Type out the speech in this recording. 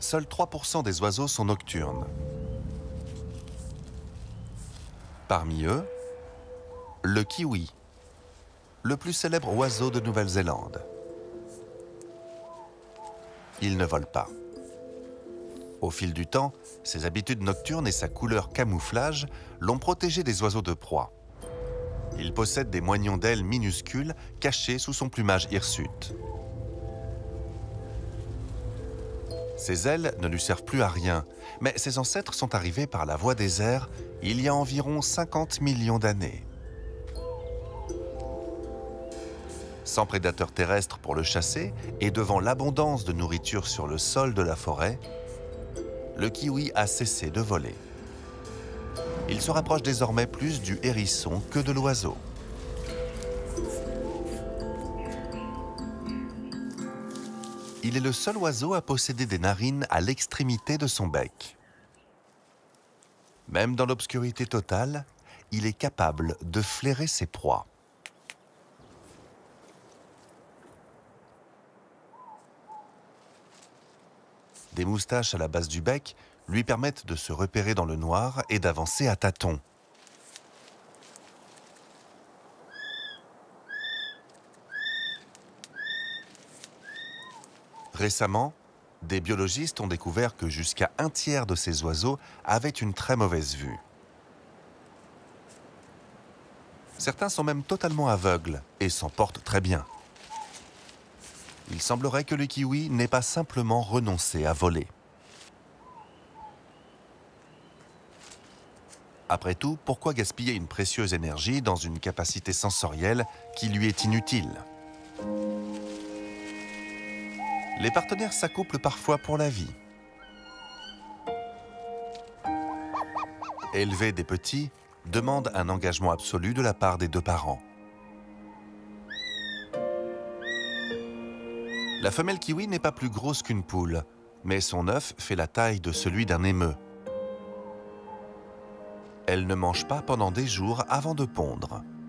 Seuls 3% des oiseaux sont nocturnes. Parmi eux, le kiwi, le plus célèbre oiseau de Nouvelle-Zélande. Il ne vole pas. Au fil du temps, ses habitudes nocturnes et sa couleur camouflage l'ont protégé des oiseaux de proie. Il possède des moignons d'ailes minuscules cachés sous son plumage hirsute. Ses ailes ne lui servent plus à rien, mais ses ancêtres sont arrivés par la voie des airs il y a environ 50 millions d'années. Sans prédateurs terrestres pour le chasser et devant l'abondance de nourriture sur le sol de la forêt, le kiwi a cessé de voler. Il se rapproche désormais plus du hérisson que de l'oiseau. Il est le seul oiseau à posséder des narines à l'extrémité de son bec. Même dans l'obscurité totale, il est capable de flairer ses proies. Des moustaches à la base du bec lui permettent de se repérer dans le noir et d'avancer à tâtons. Récemment, des biologistes ont découvert que jusqu'à un tiers de ces oiseaux avaient une très mauvaise vue. Certains sont même totalement aveugles et s'en portent très bien. Il semblerait que le kiwi n'ait pas simplement renoncé à voler. Après tout, pourquoi gaspiller une précieuse énergie dans une capacité sensorielle qui lui est inutile? Les partenaires s'accouplent parfois pour la vie. Élever des petits demande un engagement absolu de la part des deux parents. La femelle kiwi n'est pas plus grosse qu'une poule, mais son œuf fait la taille de celui d'un émeu. Elle ne mange pas pendant des jours avant de pondre.